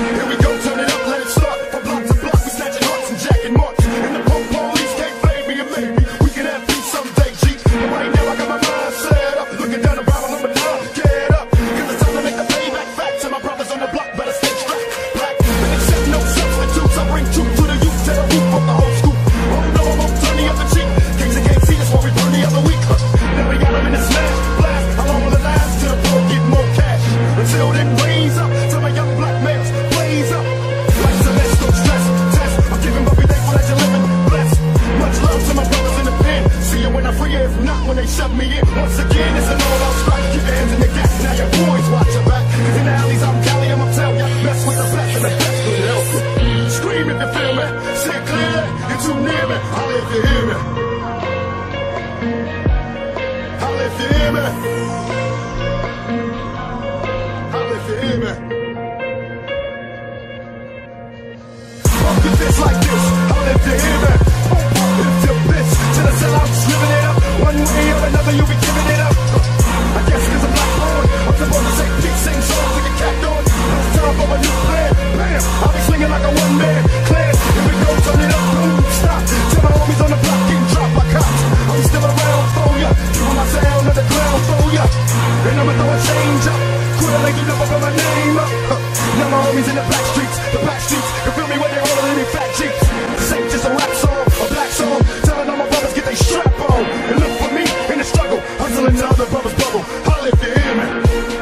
Here we go, turn it up, let it start. From block to block, we snatching hearts and jacking marks. And the punk police can't fade me, and maybe we can have peace someday, G. But right now I got my mind set up, looking down the barrel of my gun. Get up, cause it's time to make the payback facts. And my brothers on the block better stay strapped. Black, and accept no substitutes. I bring truth to the youth, to the roof of the whole school. Oh no, I won't turn the other cheek. Kings that can't see us while we burn the other week. Now we got them in the smash blast. Along with the last till the floor get more cash. Until then, raise up to my young black males. Blaze up. Life's a mess, don't stress. Test. I'm giving, but we thankful that you're living. Blessed. Much love to my brothers in the pen. See you when I free, if not when they shove me in. Once again, it's an all-out strike. Keep your hands in the gap. Now your boys watch your back. In the alleys, I'm Cali, I'ma tell ya. Mess with the best and the best could help you. Scream if you feel me. Say it clearly. You're too near me. Holla if you hear me. Holla if you hear me. Holla if you hear me. Pump your fist like this. Holla if you hear me. Lift your bitch to the sellouts, living it up. One way or another, you'll be giving it up. I guess cause I'm black born, I'm supposed to say peace, sing songs, and get capped on. No time for a new plan. Bam, I'll be swinging like a one-man clan. Here we go, turn it up, boom, stop. Tell my homies on the block getting dropped by cops. I'm still around for ya, keeping my sound on the ground for ya. And I'ma throw a change up. Quit like you never put my name up. Now my homies in the back streets, you feel me when they all in fat jeeps. This ain't just a rap song, a black song, telling all my brothers get they strap on. And look for me in the struggle, hustling to other brothers' bubble. Holla if you hear me.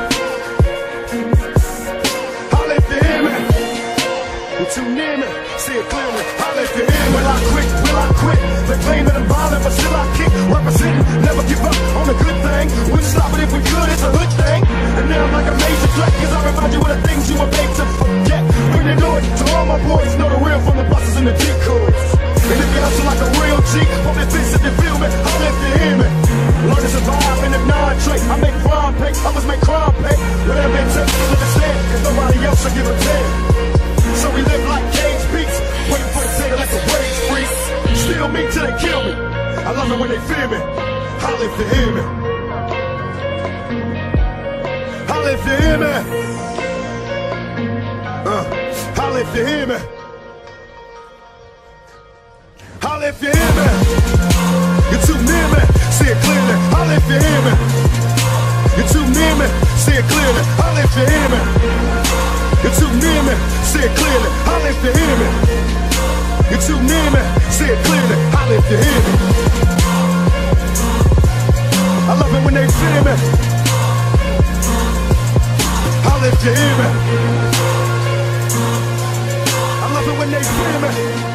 Holla if you hear me. You're too near me, see it clearly. Holla if you hear me. Will I quit? Will I quit? They claim that I'm violent, but still I kick. Representing, never give up on a good thing. Wouldn't stop it if we could, it's a hood thing. And now I'm like a major threat, cause I remind you of the things you were made to forget. Bring the noise to all my boys, know the real from the buses and the decoys. And if you hustle like a real G, pump your fist if you feel me. Holla if you hear me. Learn to survive and if not trade. I make crime pay, others make crime pay. Whatever it takes to understand, cause nobody else will give a damn. So we live like cage beats, waiting for the day to let the rage free. Steal me till they kill me. I love it when they fear me. Holla if you hear me. Holla if you hear me. Holla if you hear me. Holla if you hear me. You're too near me, see it clearly. Holla if you hear me. You're too near me, see it clearly. Holla if you hear me. You're too near me, see it clearly. Holla if you hear me. You're too near me, see it clearly. Holla if you hear me. I love it when they fear me. Holla if you hear me. I love it when they fear me.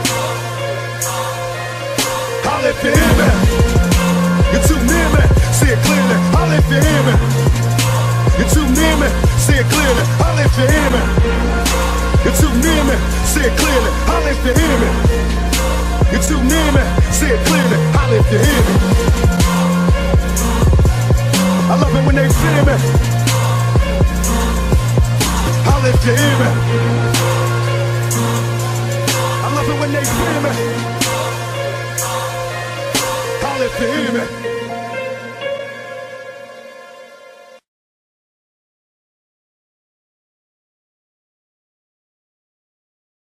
Holla if you hear me. You're too near me, see it clearly. Holla if you hear me. You're too near me, see it clearly. Holla if you hear me. You're too near me, see it clearly. Holla if you hear me. You're too near me, see it clearly. Holla if you hear me. I love it when they fear me. Holla if you hear me. I love it when they fear me. Holla if you hear me.